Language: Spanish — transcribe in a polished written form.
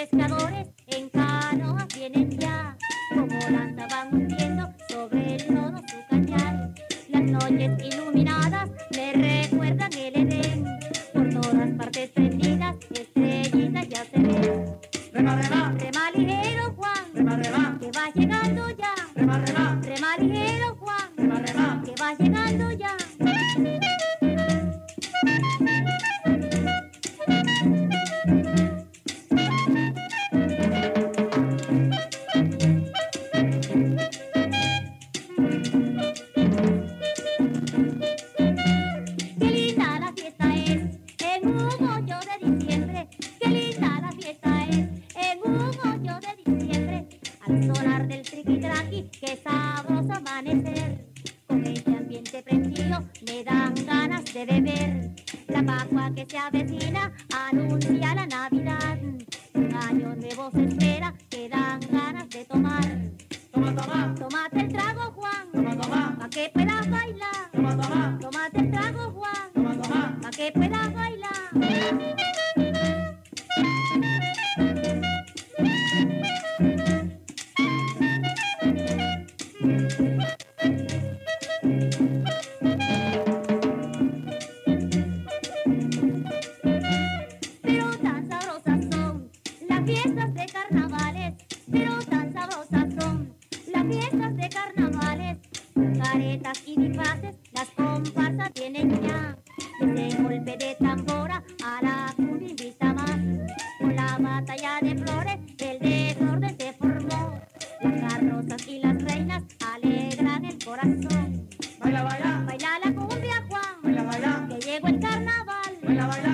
pescadores en canoas vienen ya, como lanza van hundiendo sobre todo su cañar. Las noches iluminadas me recuerdan el Edén, por todas partes prendidas, estrellitas ya se ven. Rema, rema, Rema ligero, Juan, rema, rema, que vas llegando ya. rema, rema, Rema ligero, Juan, rema, rema. que vas llegando ya. Qué linda la fiesta es en un 8 de diciembre. Qué linda la fiesta es en un 8 de diciembre. Al sonar del triqui-traqui, qué sabroso amanecer. Con este ambiente prendido me dan ganas de beber. La Pascua que se avecina anuncia la Navidad. Un año nuevo se espera, que dan ganas de tomar. Toma, toma, Tómate el trago, Juan, toma, toma, pa' que puedas bailar. toma, toma, Tómate el trago, Juan, toma, toma. pa' que puedas bailar. Pero tan sabrosas son las fiestas de carnavales, pero tan sabrosas son las fiestas de carnavales. Caretas y disfraces, las comparsas tienen ya, desde golpe de tambora a la cumbia invita más. Con la batalla de flores, el desorden se formó, las carrozas y las reinas alegran el corazón. Baila, baila, Baila la cumbia, Juan, baila, baila, que llegó el carnaval. baila, baila.